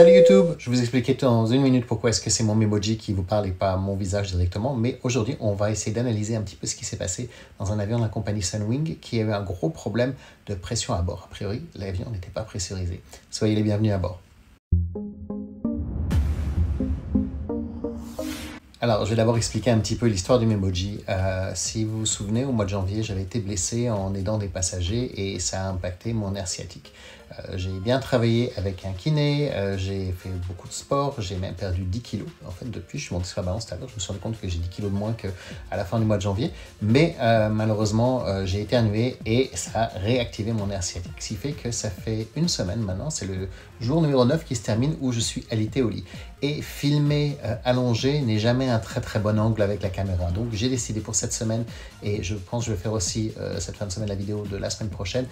Salut YouTube, je vais vous expliquer dans une minute pourquoi est-ce que c'est mon Memoji qui vous parle et pas mon visage directement. Mais aujourd'hui, on va essayer d'analyser un petit peu ce qui s'est passé dans un avion de la compagnie Sunwing qui a eu un gros problème de pression à bord. A priori, l'avion n'était pas pressurisé. Soyez les bienvenus à bord. Alors, je vais d'abord expliquer un petit peu l'histoire du Memoji. Si vous vous souvenez, au mois de janvier, j'avais été blessé en aidant des passagers et ça a impacté mon nerf sciatique. J'ai bien travaillé avec un kiné, j'ai fait beaucoup de sport, j'ai même perdu 10 kilos. En fait, depuis, je suis monté sur la balance tout à l'heure, je me suis rendu compte que j'ai 10 kilos de moins qu'à la fin du mois de janvier. Mais malheureusement, j'ai éternué et ça a réactivé mon nerf sciatique. Ce qui fait que ça fait une semaine maintenant, c'est le jour numéro 9 qui se termine où je suis alité au lit. Et filmer allongé n'est jamais un très bon angle avec la caméra. Donc j'ai décidé pour cette semaine, et je pense que je vais faire aussi cette fin de semaine la vidéo de la semaine prochaine,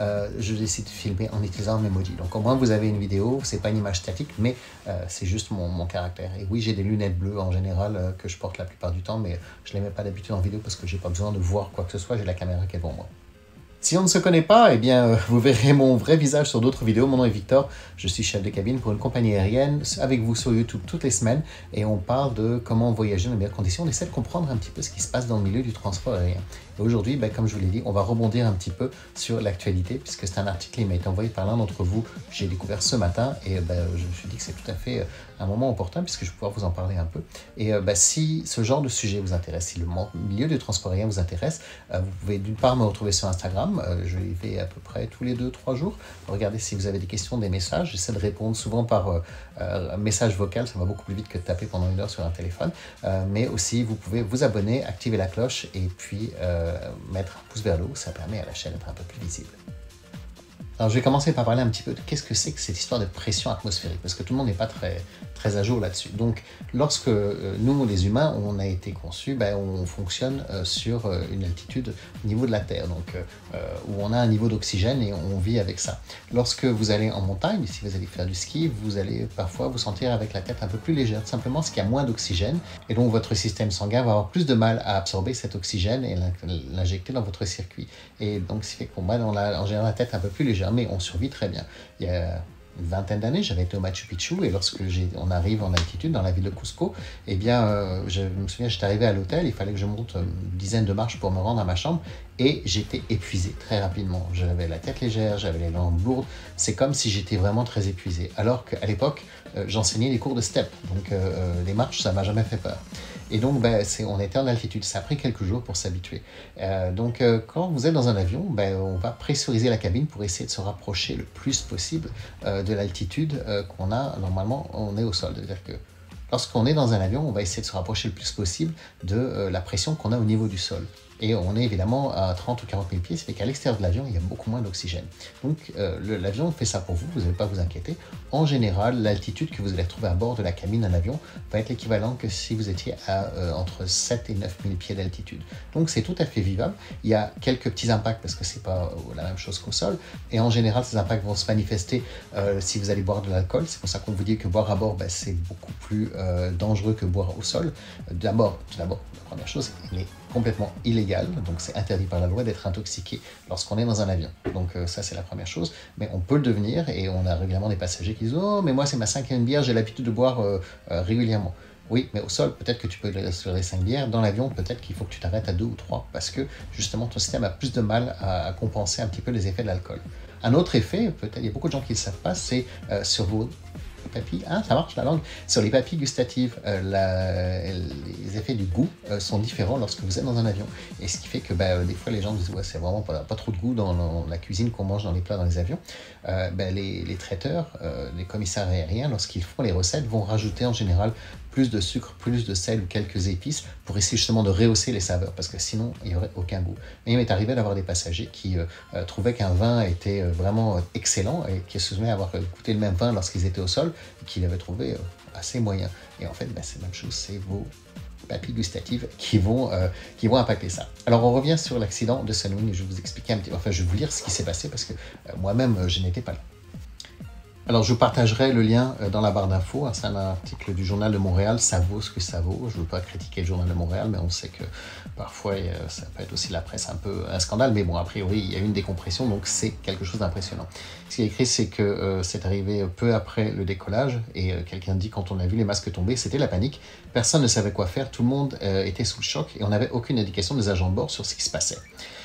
je décide de filmer en utilisant un Memoji. Donc au moins vous avez une vidéo, c'est pas une image statique, mais c'est juste mon caractère. Et oui, j'ai des lunettes bleues en général que je porte la plupart du temps, mais je les mets pas d'habitude en vidéo parce que j'ai pas besoin de voir quoi que ce soit, j'ai la caméra qui est devant moi. Si on ne se connaît pas, eh bien, vous verrez mon vrai visage sur d'autres vidéos. Mon nom est Victor, je suis chef de cabine pour une compagnie aérienne avec vous sur YouTube toutes les semaines et on parle de comment voyager dans les meilleures conditions. On essaie de comprendre un petit peu ce qui se passe dans le milieu du transport aérien. Et aujourd'hui, comme je vous l'ai dit, on va rebondir un petit peu sur l'actualité puisque c'est un article qui m'a été envoyé par l'un d'entre vous. J'ai découvert ce matin et je me suis dit que c'est tout à fait un moment opportun puisque je vais pouvoir vous en parler un peu. Et si ce genre de sujet vous intéresse, si le milieu du transport aérien vous intéresse, vous pouvez d'une part me retrouver sur Instagram. Je y vais à peu près tous les 2-3 jours. Regardez si vous avez des questions, des messages. J'essaie de répondre souvent par message vocal. Ça va beaucoup plus vite que de taper pendant une heure sur un téléphone. Mais aussi, vous pouvez vous abonner, activer la cloche et puis mettre un pouce vers le haut. Ça permet à la chaîne d'être un peu plus visible. Alors, je vais commencer par parler un petit peu de qu'est-ce que c'est que cette histoire de pression atmosphérique, parce que tout le monde n'est pas très à jour là-dessus. Donc, lorsque nous, les humains, on a été conçus, on fonctionne sur une altitude au niveau de la Terre, donc où on a un niveau d'oxygène et on vit avec ça. Lorsque vous allez en montagne, si vous allez faire du ski, vous allez parfois vous sentir avec la tête un peu plus légère, simplement parce qu'il y a moins d'oxygène, et donc votre système sanguin va avoir plus de mal à absorber cet oxygène et l'injecter dans votre circuit. Et donc, ce fait qu'on a en général la tête un peu plus légère, mais on survit très bien. Il y a une vingtaine d'années, j'avais été au Machu Picchu et lorsque on arrive en altitude dans la ville de Cusco, eh bien, je me souviens, j'étais arrivé à l'hôtel, il fallait que je monte une dizaine de marches pour me rendre à ma chambre et j'étais épuisé très rapidement. J'avais la tête légère, j'avais les jambes lourdes, c'est comme si j'étais vraiment très épuisé. Alors qu'à l'époque, j'enseignais des cours de step, donc les marches, ça m'a jamais fait peur. Et donc, on était en altitude. Ça a pris quelques jours pour s'habituer. Quand vous êtes dans un avion, on va pressuriser la cabine pour essayer de se rapprocher le plus possible de l'altitude qu'on a. Normalement, on est au sol. C'est-à-dire que lorsqu'on est dans un avion, on va essayer de se rapprocher le plus possible de la pression qu'on a au niveau du sol. Et on est évidemment à 30 ou 40 000 pieds, ça fait qu'à l'extérieur de l'avion, il y a beaucoup moins d'oxygène. Donc l'avion fait ça pour vous, vous n'allez pas vous inquiéter. En général, l'altitude que vous allez retrouver à bord de la cabine d'un avion va être l'équivalent que si vous étiez à entre 7 et 9 000 pieds d'altitude. Donc c'est tout à fait vivable. Il y a quelques petits impacts parce que ce n'est pas la même chose qu'au sol. Et en général, ces impacts vont se manifester si vous allez boire de l'alcool. C'est pour ça qu'on vous dit que boire à bord, c'est beaucoup plus dangereux que boire au sol. Tout d'abord, la première chose, il est complètement illégal, donc c'est interdit par la loi d'être intoxiqué lorsqu'on est dans un avion. Donc ça c'est la première chose, mais on peut le devenir et on a régulièrement des passagers qui disent « Oh, mais moi c'est ma 5e bière, j'ai l'habitude de boire régulièrement ». Oui, mais au sol, peut-être que tu peux restaurer 5 bières. Dans l'avion, peut-être qu'il faut que tu t'arrêtes à 2 ou 3 parce que justement ton système a plus de mal à compenser un petit peu les effets de l'alcool. Un autre effet, peut-être il y a beaucoup de gens qui ne le savent pas, c'est sur vos papilles, ça marche la langue, sur les papilles gustatives, les effets du goût sont différents lorsque vous êtes dans un avion. Et ce qui fait que des fois les gens disent ouais, c'est vraiment pas trop de goût dans la cuisine qu'on mange dans les plats dans les avions. Les traiteurs, les commissaires aériens, lorsqu'ils font les recettes, vont rajouter en général plus de sucre, plus de sel ou quelques épices pour essayer justement de rehausser les saveurs parce que sinon il n'y aurait aucun goût. Mais il m'est arrivé d'avoir des passagers qui trouvaient qu'un vin était vraiment excellent et qui se souvenaient avoir goûté le même vin lorsqu'ils étaient au sol et qu'ils l'avaient trouvé assez moyen. Et en fait, c'est la même chose, c'est vos papilles gustatives qui vont impacter ça. Alors on revient sur l'accident de Sunwing et je vais vous expliquer un petit peu, enfin je vais vous lire ce qui s'est passé parce que moi-même je n'étais pas là. Alors, je vous partagerai le lien dans la barre d'infos. C'est un article du Journal de Montréal. Ça vaut ce que ça vaut. Je ne veux pas critiquer le Journal de Montréal, mais on sait que parfois, ça peut être aussi la presse un peu un scandale. Mais bon, a priori, il y a eu une décompression, donc c'est quelque chose d'impressionnant. Ce qui est écrit, c'est que c'est arrivé peu après le décollage. Et quelqu'un dit, quand on a vu les masques tomber, c'était la panique. Personne ne savait quoi faire. Tout le monde était sous le choc et on n'avait aucune indication des agents de bord sur ce qui se passait.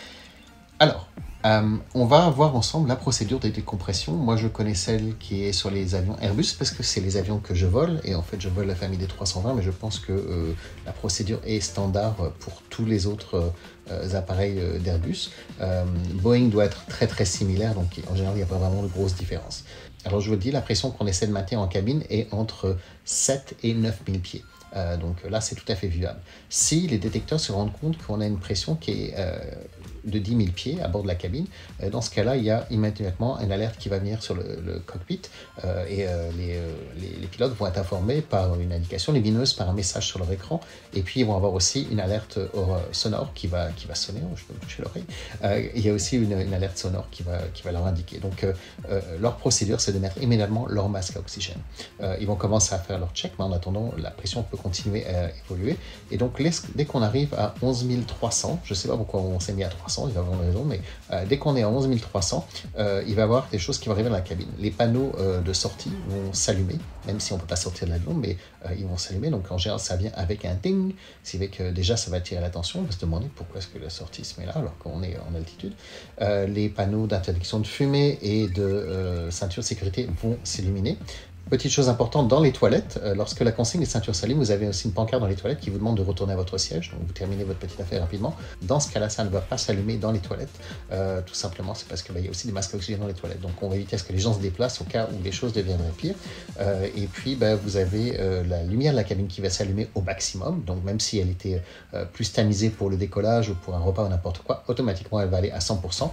Alors, on va voir ensemble la procédure de décompression. Moi, je connais celle qui est sur les avions Airbus parce que c'est les avions que je vole. Et en fait, je vole la famille des 320, mais je pense que la procédure est standard pour tous les autres appareils d'Airbus. Boeing doit être très très similaire, donc en général, il n'y a pas vraiment de grosses différences. Alors, je vous le dis, la pression qu'on essaie de maintenir en cabine est entre 7 et 9000 pieds. Donc là, c'est tout à fait vivable. Si les détecteurs se rendent compte qu'on a une pression qui est de 10 000 pieds à bord de la cabine, dans ce cas-là, il y a immédiatement une alerte qui va venir sur le cockpit et les pilotes vont être informés par une indication lumineuse, par un message sur leur écran, et puis ils vont avoir aussi une alerte sonore qui va sonner. Je peux me toucher l'oreille. Il y a aussi une alerte sonore qui va leur indiquer. Donc leur procédure, c'est de mettre immédiatement leur masque à oxygène. Ils vont commencer à faire leur check, mais en attendant, la pression peut continuer à évoluer. Et donc dès qu'on arrive à 11 300, je ne sais pas pourquoi on s'est mis à 300, il va avoir une raison, mais dès qu'on est à 11 300, il va y avoir des choses qui vont arriver dans la cabine. Les panneaux de sortie vont s'allumer, même si on ne peut pas sortir de l'avion, mais ils vont s'allumer. Donc en général, ça vient avec un ding, c'est avec déjà ça va attirer l'attention. On va se demander pourquoi est-ce que la sortie se met là alors qu'on est en altitude. Les panneaux d'interdiction de fumée et de ceinture de sécurité vont s'illuminer. Petite chose importante, dans les toilettes, lorsque la consigne des ceintures s'allume, vous avez aussi une pancarte dans les toilettes qui vous demande de retourner à votre siège. Donc vous terminez votre petite affaire rapidement. Dans ce cas-là, ça ne va pas s'allumer dans les toilettes. Tout simplement, c'est parce qu'il y a aussi des masques à oxygène dans les toilettes. Donc on va éviter à ce que les gens se déplacent au cas où les choses deviendraient pires. Et puis vous avez la lumière de la cabine qui va s'allumer au maximum. Donc même si elle était plus tamisée pour le décollage ou pour un repas ou n'importe quoi, automatiquement elle va aller à 100%.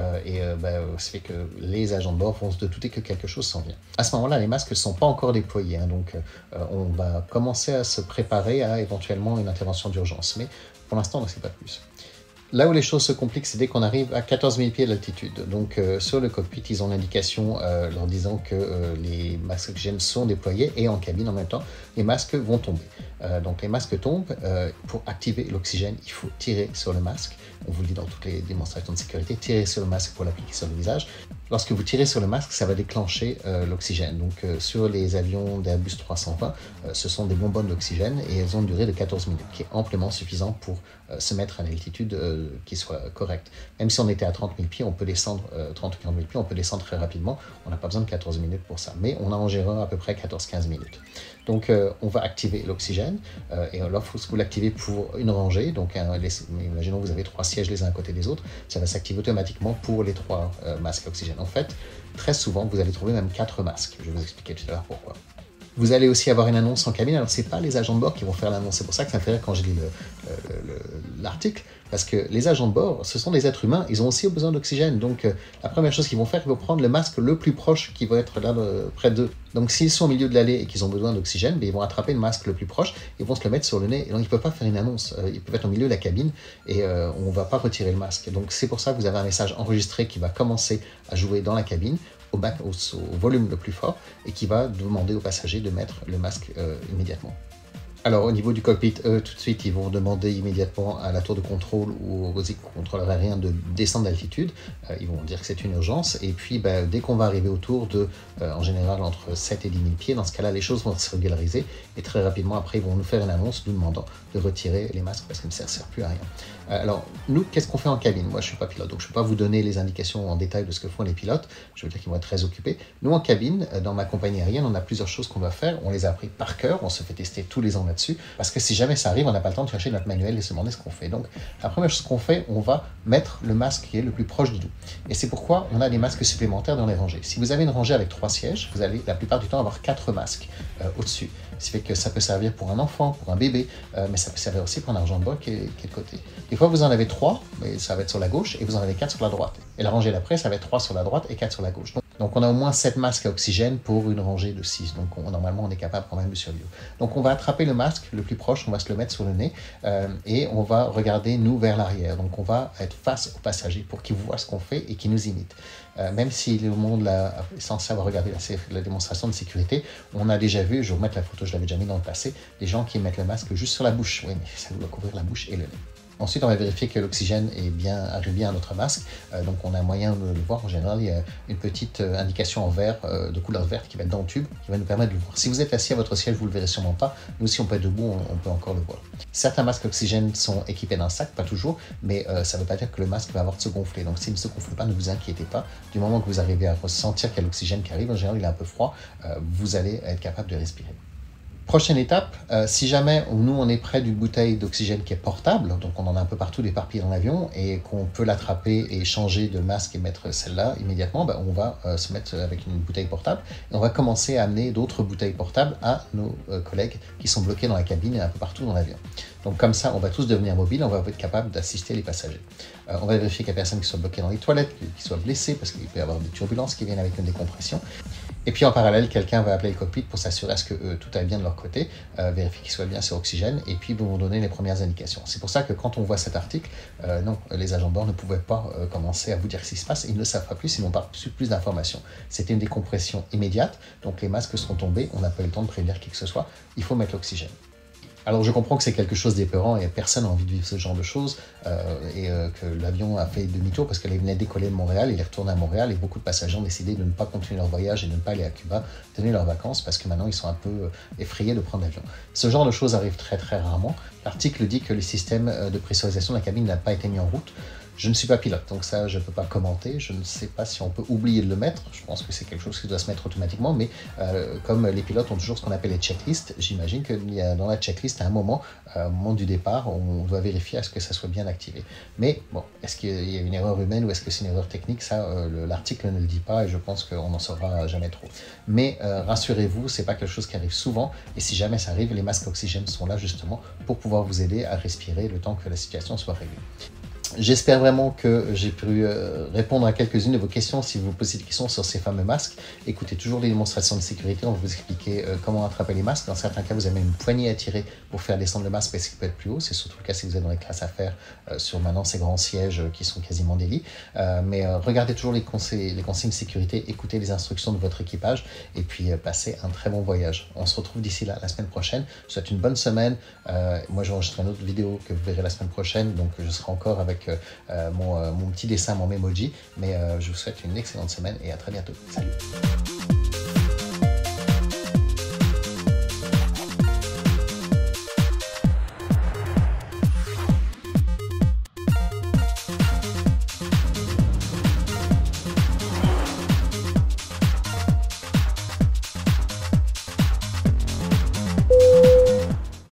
Ça fait que les agents de bord vont se douter que quelque chose s'en vient. À ce moment-là, les masques ne sont pas encore déployés, donc on va commencer à se préparer à éventuellement une intervention d'urgence, mais pour l'instant on ne sait pas plus. Là où les choses se compliquent, c'est dès qu'on arrive à 14 000 pieds d'altitude. Donc sur le cockpit, ils ont l'indication leur disant que les masques oxygène sont déployés et en cabine en même temps, les masques vont tomber. Donc les masques tombent. Pour activer l'oxygène, il faut tirer sur le masque. On vous le dit dans toutes les démonstrations de sécurité, tirez sur le masque pour l'appliquer sur le visage. Lorsque vous tirez sur le masque, ça va déclencher l'oxygène. Donc sur les avions d'Airbus 320, ce sont des bonbonnes d'oxygène et elles ont une durée de 14 minutes, qui est amplement suffisant pour se mettre à une altitude qui soit correcte. Même si on était à 30 000 pieds, on peut descendre 30 ou 40 000 pieds, on peut descendre très rapidement. On n'a pas besoin de 14 minutes pour ça, mais on a en général à peu près 14-15 minutes. Donc on va activer l'oxygène et lorsque vous l'activez pour une rangée, donc imaginons que vous avez 3 sièges les uns à côté des autres, ça va s'activer automatiquement pour les 3 masques à oxygène. En fait, très souvent, vous allez trouver même 4 masques. Je vais vous expliquer tout à l'heure pourquoi. Vous allez aussi avoir une annonce en cabine. Alors, ce n'est pas les agents de bord qui vont faire l'annonce. C'est pour ça que ça me fait rire quand je lis l'article. Parce que les agents de bord, ce sont des êtres humains. Ils ont aussi besoin d'oxygène. Donc, la première chose qu'ils vont faire, ils vont prendre le masque le plus proche qui va être là près d'eux. Donc, s'ils sont au milieu de l'allée et qu'ils ont besoin d'oxygène, ils vont attraper le masque le plus proche. Ils vont se le mettre sur le nez. Et donc, ils ne peuvent pas faire une annonce. Ils peuvent être au milieu de la cabine et on ne va pas retirer le masque. Donc, c'est pour ça que vous avez un message enregistré qui va commencer à jouer dans la cabine. Au volume le plus fort et qui va demander aux passagers de mettre le masque immédiatement. Alors au niveau du cockpit, tout de suite, ils vont demander immédiatement à la tour de contrôle ou au contrôleur aérien de descendre d'altitude. Ils vont dire que c'est une urgence. Et puis, dès qu'on va arriver autour de, en général, entre 7 et 10 000 pieds, dans ce cas-là, les choses vont se régulariser. Et très rapidement, après, ils vont nous faire une annonce nous demandant de retirer les masques parce qu'ils ne servent plus à rien. Alors, nous, qu'est-ce qu'on fait en cabine? Moi, je ne suis pas pilote, donc je ne peux pas vous donner les indications en détail de ce que font les pilotes. Je veux dire qu'ils vont être très occupés. Nous, en cabine, dans ma compagnie aérienne, on a plusieurs choses qu'on va faire. On les a appris par cœur. On se fait tester tous les ans là-dessus. Parce que si jamais ça arrive, on n'a pas le temps de chercher notre manuel et se demander ce qu'on fait. Donc, la première chose qu'on fait, on va mettre le masque qui est le plus proche du dos. Et c'est pourquoi on a des masques supplémentaires dans les rangées. Si vous avez une rangée avec 3 sièges, vous allez la plupart du temps avoir 4 masques au-dessus. Ce qui fait que ça peut servir pour un enfant, pour un bébé, mais ça peut servir aussi pour un agent de bord qui est de côté. Des fois, vous en avez 3, mais ça va être sur la gauche, et vous en avez 4 sur la droite. Et la rangée d'après, ça va être 3 sur la droite et 4 sur la gauche. Donc, Donc on a au moins 7 masques à oxygène pour une rangée de 6. Donc normalement on est capable quand même de survivre. Donc on va attraper le masque le plus proche, on va se le mettre sur le nez et on va regarder nous vers l'arrière. Donc on va être face aux passagers pour qu'ils voient ce qu'on fait et qu'ils nous imitent. Même si le monde est censé avoir regardé la démonstration de sécurité, on a déjà vu, je vais vous mettre la photo, je l'avais déjà mis dans le passé, des gens qui mettent le masque juste sur la bouche. Oui, mais ça doit couvrir la bouche et le nez. Ensuite, on va vérifier que l'oxygène arrive bien à notre masque. Donc, on a un moyen de le voir. En général, il y a une petite indication en vert, de couleur verte, qui va être dans le tube, qui va nous permettre de le voir. Si vous êtes assis à votre siège, vous ne le verrez sûrement pas. Nous, si on peut être debout, on peut encore le voir. Certains masques oxygène sont équipés d'un sac, pas toujours, mais ça ne veut pas dire que le masque va avoir de se gonfler. Donc, s'il ne se gonfle pas, ne vous inquiétez pas. Du moment que vous arrivez à ressentir qu'il y a l'oxygène qui arrive, en général, il est un peu froid, vous allez être capable de respirer. Prochaine étape, si jamais nous on est près d'une bouteille d'oxygène qui est portable, donc on en a un peu partout éparpillé dans l'avion, et qu'on peut l'attraper et changer de masque et mettre celle-là immédiatement, on va se mettre avec une bouteille portable et on va commencer à amener d'autres bouteilles portables à nos collègues qui sont bloqués dans la cabine et un peu partout dans l'avion. Donc comme ça, on va tous devenir mobiles, on va être capable d'assister les passagers. On va vérifier qu'il n'y a personne qui soit bloqué dans les toilettes, qui soit blessé, parce qu'il peut y avoir des turbulences qui viennent avec une décompression. Et puis en parallèle, quelqu'un va appeler le cockpit pour s'assurer à ce que tout aille bien de leur côté, vérifier qu'ils soient bien sur oxygène, et puis vont donner les premières indications. C'est pour ça que quand on voit cet article, non, les agents de bord ne pouvaient pas commencer à vous dire ce qui se passe, ils ne savent pas plus, ils n'ont pas reçu plus d'informations. C'était une décompression immédiate, donc les masques sont tombés, on n'a pas eu le temps de prévenir qui que ce soit, il faut mettre l'oxygène. Alors je comprends que c'est quelque chose d'épeurant et personne n'a envie de vivre ce genre de choses que l'avion a fait demi-tour parce qu'elle venait décoller de Montréal, il est retourné à Montréal et beaucoup de passagers ont décidé de ne pas continuer leur voyage et de ne pas aller à Cuba, donner leurs vacances parce que maintenant ils sont un peu effrayés de prendre l'avion. Ce genre de choses arrive très très rarement. L'article dit que le système de pressurisation de la cabine n'a pas été mis en route. Je ne suis pas pilote, donc ça, je ne peux pas commenter. Je ne sais pas si on peut oublier de le mettre. Je pense que c'est quelque chose qui doit se mettre automatiquement, mais comme les pilotes ont toujours ce qu'on appelle les checklists, j'imagine qu'il y a dans la checklist, à un moment du départ, on doit vérifier à ce que ça soit bien activé. Mais bon, est-ce qu'il y a une erreur humaine ou est-ce que c'est une erreur technique? Ça, l'article ne le dit pas et je pense qu'on n'en saura jamais trop. Mais rassurez-vous, c'est pas quelque chose qui arrive souvent et si jamais ça arrive, les masques oxygène sont là justement pour pouvoir vous aider à respirer le temps que la situation soit réglée. J'espère vraiment que j'ai pu répondre à quelques-unes de vos questions. Si vous vous posez des questions sur ces fameux masques, écoutez toujours les démonstrations de sécurité. On va vous expliquer comment attraper les masques. Dans certains cas, vous avez une poignée à tirer pour faire descendre le masque parce qu'il peut être plus haut. C'est surtout le cas si vous êtes dans les classes affaires sur maintenant ces grands sièges qui sont quasiment des lits. Mais regardez toujours les consignes de sécurité, écoutez les instructions de votre équipage et puis passez un très bon voyage. On se retrouve d'ici là la semaine prochaine. Je vous souhaite une bonne semaine. Moi, j'enregistre une autre vidéo que vous verrez la semaine prochaine. Donc, je serai encore avec mon petit dessin, mon memoji. Mais je vous souhaite une excellente semaine et à très bientôt. Salut!